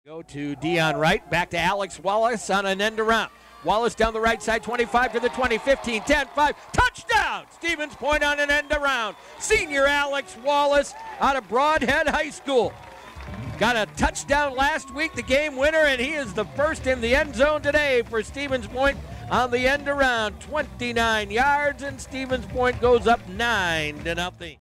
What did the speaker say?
Go to Dion Wright, back to Alex Wallace on an end around. Wallace down the right side, 25 to the 20, 15, 10, 5, touchdown! Stevens Point on an end around. Senior Alex Wallace out of Broadhead High School. Got a touchdown last week, the game winner, and he is the first in the end zone today for Stevens Point on the end around. 29 yards, and Stevens Point goes up 9-0.